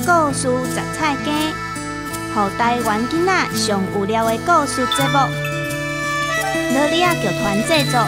故事杂菜间，互台湾囡仔上有料的故事节目，乐利亚剧团制作，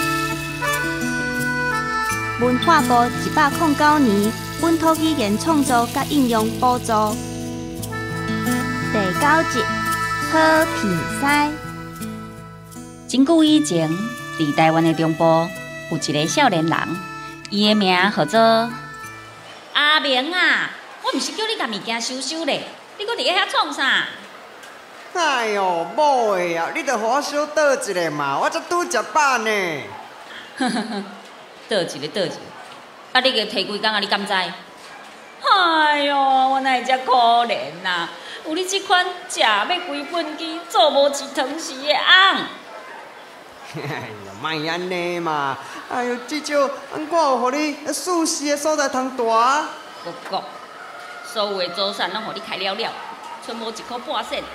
文化部109年本土语言创作甲应用补助。第9集，好鼻屎。 真久以前，伫台湾的中部有一个少年人，伊的名叫做阿明啊。我毋是叫你甲物件收收咧，你搁伫咧遐创啥？ 哎哟，某的啊，你着互我小倒一个嘛，我才拄食饱呢。 倒一个，啊！你个摕几工啊？你敢知？哎哟，我哪会遮可怜呐？有你即款食要规本机、做无一汤匙的翁。 哎呀，莫安尼嘛！哎哟，至少我有互你舒适的所在通住。 哥，所有的祖产拢互你开了了，剩无1块半仙。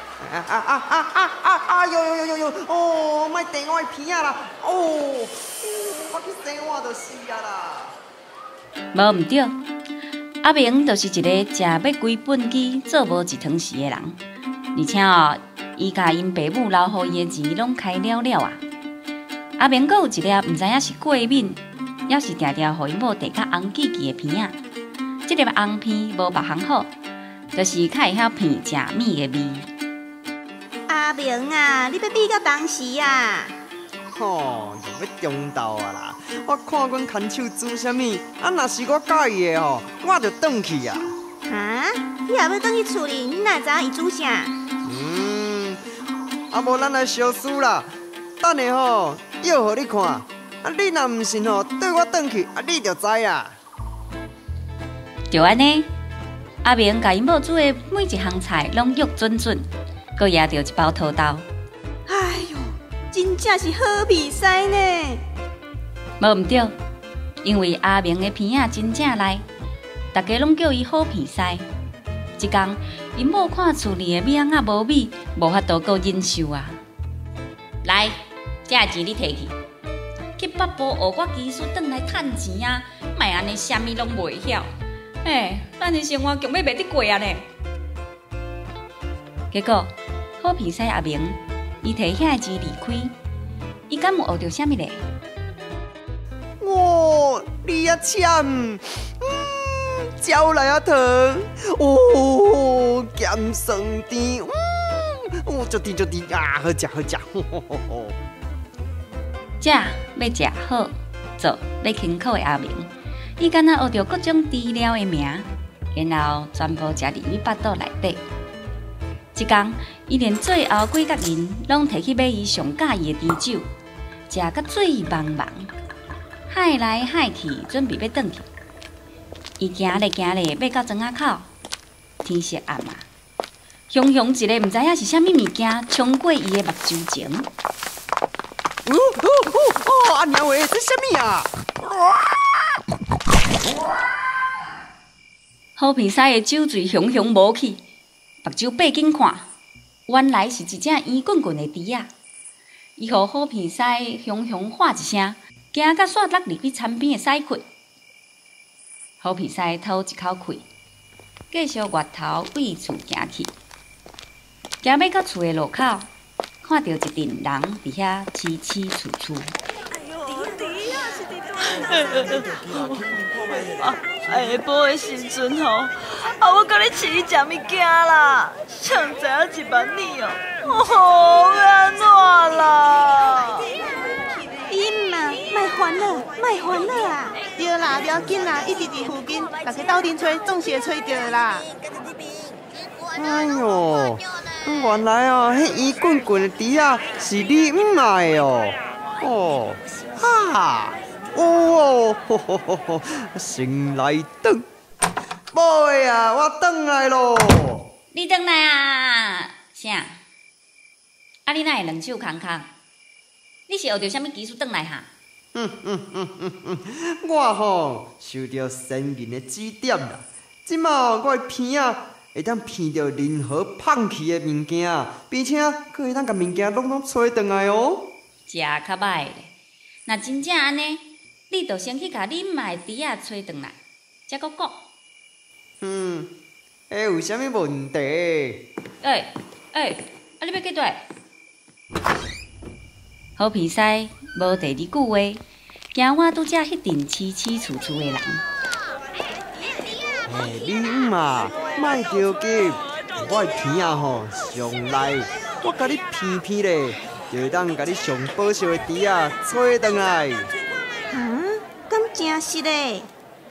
哟！哦，莫电我的鼻仔啦！哦，我去生活就死啊啦！ 无毋对，阿明就是一个食要规本机、做无一汤匙的人，而且伊甲因爸母留予伊的钱拢开了了啊！阿明阁有一粒毋知影是过敏，也是定定予因某摕较红记记的鼻仔。这粒红片无别项好，就是较会晓片食米的味。 阿明啊，你要比到当时啊？ 吼，又要中斗啊啦！我看阮牵手煮啥物，啊，若是我介意的吼，我就转去啊。 哈？你也要转去厝里？你哪会知影伊煮啥？ 啊无咱来小输啦。等下吼，要互你看，啊，你若毋信吼，对我转去，啊，你就知啊。 就安尼，阿明甲因某煮的每一项菜拢约准准，阁拿着一包土豆。 哎哟，真正是好鼻屎呢！ 无毋对，因为阿明的鼻仔真正赖，大家拢叫伊好鼻屎。一天，因某看厝里的米仔无米，无法度阁忍受啊。来，这钱你摕去，去北部学我技术，转来趁钱啊！莫安尼，啥物拢袂晓。咱的生活强要袂得过啊呢！结果，好鼻屎阿明，伊摕遐钱离开，伊敢有学到啥物咧？ 哇，你啊签，招来啊糖，哦，咸酸甜，足甜啊，好食。 食要食好，做要轻口的阿明。伊敢若学着各种治疗的名，然後全部食入伊腹肚內底。一天，伊連最後幾角銀攏摕去買伊上喜歡的豬酒，食甲醉茫茫，海來海去，準備要轉去。伊行咧，買到莊仔口，天色暗啊，熊一個毋知影是啥物物件衝過伊的目睭前。 阿娘喂，這啥物啊？ 好鼻屎的酒醉熊無去，目睭閉緊看，原來是一隻圓滾滾的豬仔。伊予好鼻屎熊喊一聲，行甲煞落入去田邊的屎窟。好鼻屎吐一口氣，繼續越頭往厝行去。行要到厝的路口，看到一陣人佇遐淒淒楚楚。 下晡的时阵吼，我甲你饲食物件啦，谁知影1万年哦，要安怎啦？ 你嘛，莫烦恼啊！ 对啦，不要紧啦，一直伫附近，大家斗阵找，总是会找到啦。 哎哟，原来啊，迄圆滚滚的猪仔是你唔爱哦。先来转，宝贝啊，我转来咯。 你转来啊？啥？啊，你哪会两手空空？你是学着啥物技术转来哈？ 我吼受到先人的指点啦。即马我的鼻仔会当闻到任何放弃的物件，并且可会当甲物件拢找回来哦。 食较歹咧。若真正安尼，你着先去甲你妈的猪仔找回来，才阁讲。 有啥物问题？ 你要几对？好鼻屎，无第二句话，惊我拄则迄阵凄凄楚楚的人。 你嘛，莫着急，我的鼻仔吼上内，我甲你鼻鼻咧，就会当甲你上保守的猪仔找转来。 敢真实嘞？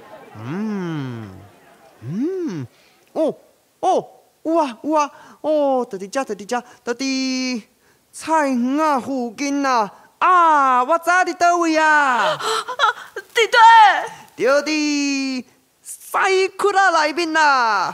有啊，就伫遮，就伫菜园仔附近啦。我知伫倒位啊？ 伫倒？ 就伫西窟仔内面啦。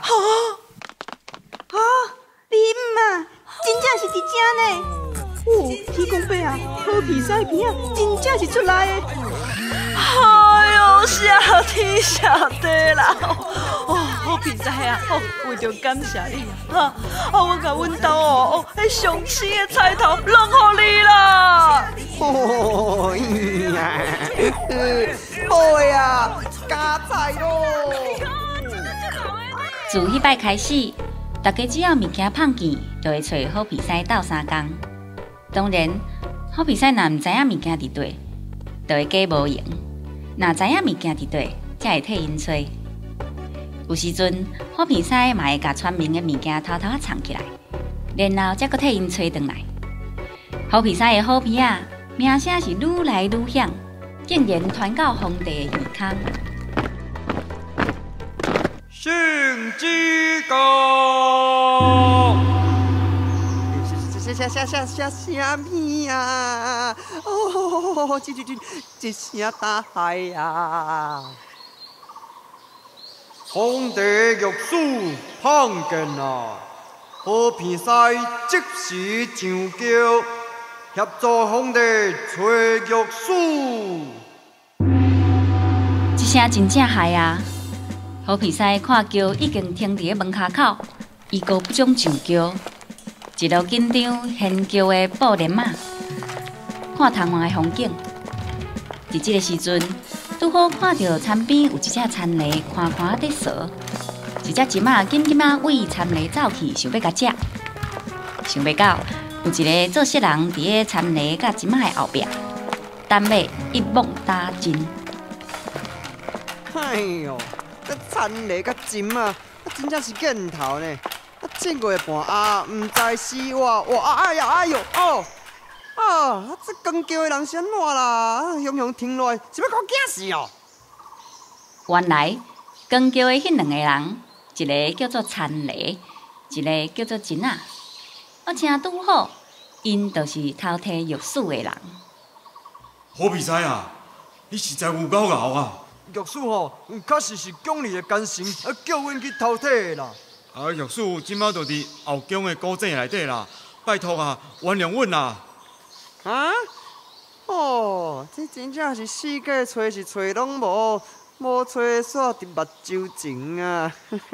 你嘛，真正是伫遮呢？天公伯啊，好鼻屎片啊，真正是出来的。 哎呦，小天小地啦！好鼻屎啊！为着感谢你啊，我甲阮兜迄上青的菜头弄互你啦！ 好呀，加菜咯！ 自迄摆开始，大家只要物件胖见，就会找好鼻屎斗相共。当然，好鼻屎若毋知影物件伫底，就会假无用；若知影物件伫底，才会替因找。有时阵，好鼻屎嘛会甲村民的物件偷偷藏起来，然后才搁替因找转来。好鼻屎的好鼻仔，名声是愈来愈响，竟然传到皇帝的耳孔。 圣旨到。啥物啊？这声大海啊！皇帝御史碰见啊，好鼻屎即时上轿，协助皇帝找御史。 这声真正害啊！好鼻屎看轿已经停伫咧门骹口，伊阁不准上轿。一路紧张献轿的布帘马，看窗外的风景。伫这个时阵，拄好看到田边有一只田螺，看看在扫。一只金仔紧紧啊为田螺走去，想要甲食。想袂到，有一个做色人伫咧田螺甲金仔的后壁，等尾一网打尽。 哎呦，这田螺甲金啊，真正是瘾头呢！1个月半唔知死我，哎呦这扛轿的人是安怎啦？雄雄停落来，是要给我惊死哦！ 原来扛轿的迄2个人，一个叫做田螺，一个叫做金仔。我正拄好，因就是偷摕玉树的人。 好鼻屎啊！你实在有够牛啊！ 玉树吼，确实是宫里的奸臣，叫阮去偷摕的啦。 玉树即马就伫后宫的古井内底啦，拜托啊，原谅阮啦！ 这真正是世界找是找拢无，无找煞伫目睭前啊！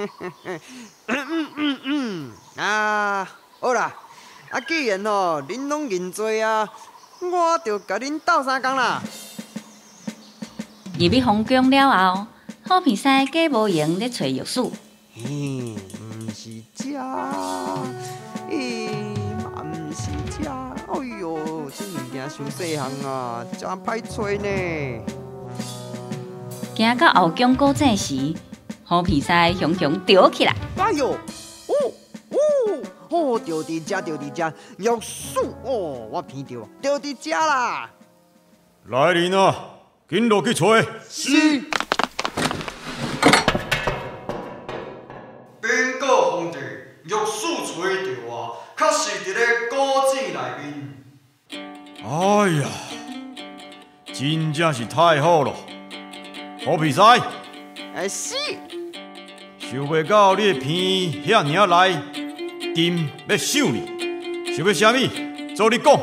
好啦，既然恁拢认罪啊，我就甲恁斗相共啦。 入去皇宫了后，好鼻屎假无用咧找玉树。 毋是遮，嘛毋是遮。哎呦，这物件伤细项啊，真歹找呢。 行到后宫古井时，好鼻屎雄雄跳起来。 哎呦，就伫遮，玉树我闻到，就伫遮啦。 来人啊，紧落去找。 是。禀告皇帝，玉树找到啊，确实伫咧古井内面。 哎呀，真正是太好了！好鼻屎， 是。 想袂到你的鼻遐尔来，金要收你，想要啥物？做你讲。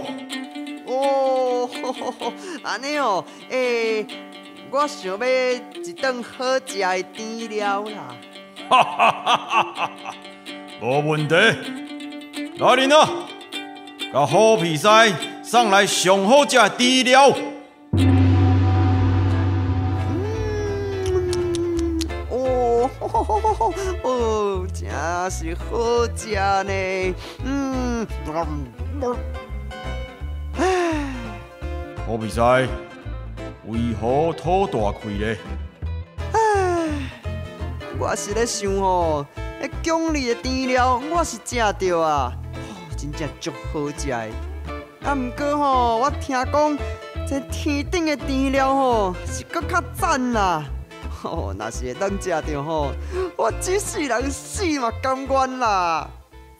安尼我想要一顿好食的甜料啦。 哈哈哈哈哈！无问题，来人啊，甲好鼻屎送来上好食的猪料。 真是好食呢。 好比赛为何吐大气呢？ 我是咧想吼，迄奖励的甜料我是食着啊，真正足好食的。啊，毋过吼，我听讲这天顶的甜料吼是搁较赞啦。若是会当食着吼，我这世人死嘛甘愿啦。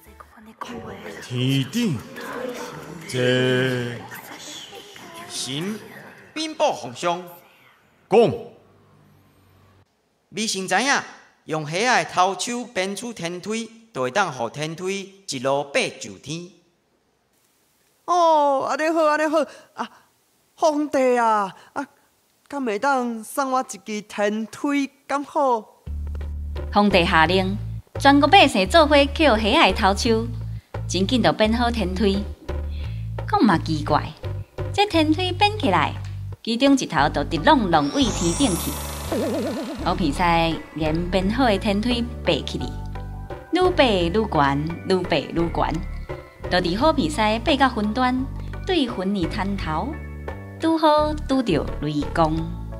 天顶，这神禀报皇上， 讲微臣知影，用虾仔头手编出天梯，就会当互天梯一路爬就天。 安尼好，安尼好啊！皇帝啊，敢会当送我一支天梯，敢好？ 皇帝下令，全国百姓做伙捡虾仔头手，真紧就编好天梯。讲嘛奇怪，这天梯编起来，其中一头就直拢拢位天顶去。好比赛沿编好的天梯爬起哩，愈爬愈悬，愈爬愈悬。就伫好比赛爬到云端，对云儿滩头，拄好拄着雷公。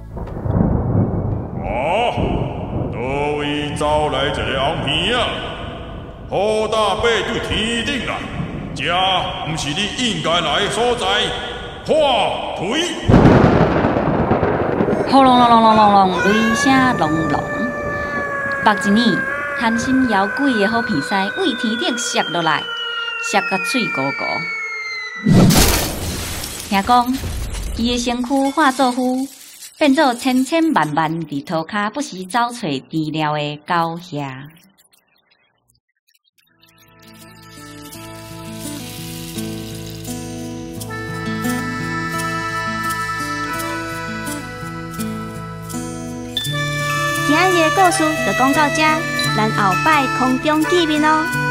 倒位走来一个红鼻啊！好大爬对天顶啦！这毋是你应该来的所在，破腿！ 轰隆隆隆隆隆隆，雷声隆隆。目一年，含心摇鬼的好皮塞为天顶摔落来，摔甲嘴糊糊。听讲，伊的身躯化作灰，变做千千万万伫涂骹不时走找治疗的狗兄。 今日的故事就讲到这，咱后摆空中见面哦。